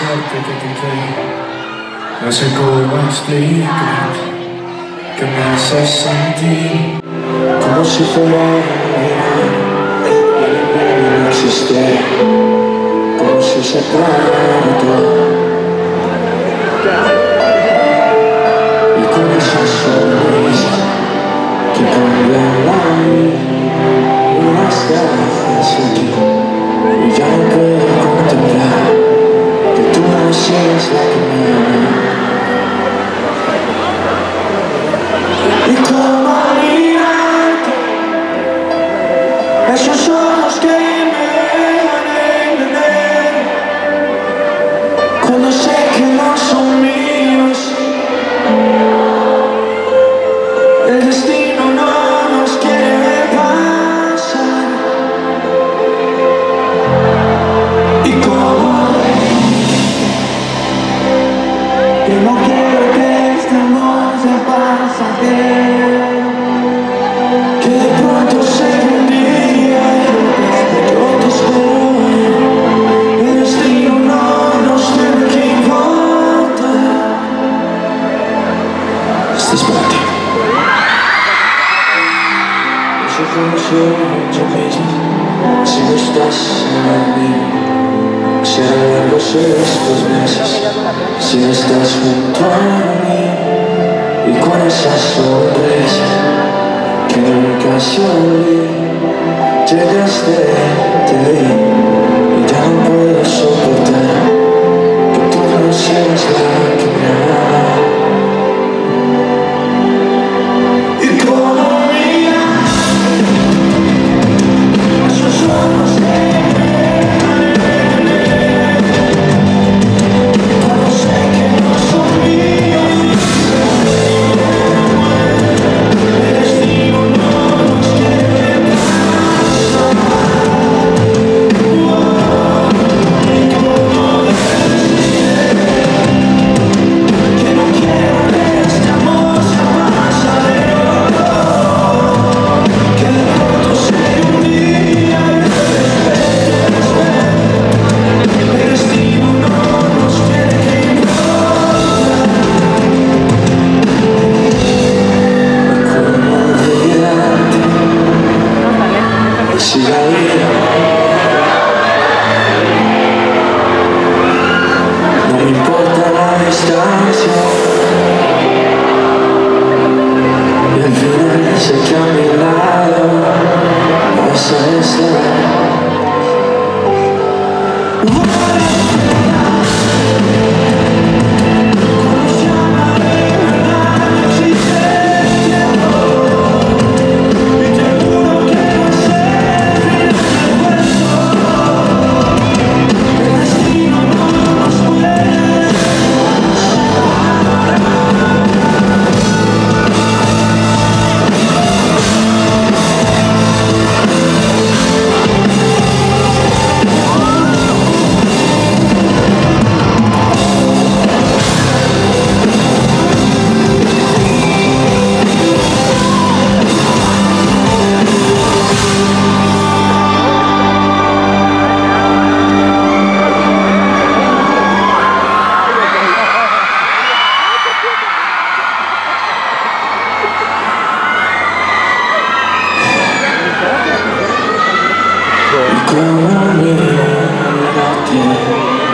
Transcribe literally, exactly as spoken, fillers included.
confesarte que te quiero. No sé cómo explicar que me haces sentir como si fuera no existe, como si se aclara todo. Y con esa sonrisa que cambia la vida, unas gracias a ti. Y ya no puedo contemplar que tú no seas la que me ama. Y cómo mirarte, esos ojos que me dejan entender, cuando sé que no son míos, el destino no nos quiere pasar. Y como que no quiero que este amor se pasajero, que de pronto se un día yo te espero. El destino no nos tiene que importar. Esto es para ti. No sé cómo soy yo mismo si no estás en mí. Si a lo largo estos meses, si no estás junto a mí, y con esa sonrisa que nunca se olvida, llegaste, te vi, y ya no puedo soportar que tú no seas la que me ama. Y como mía, esos ojos que como mirarte.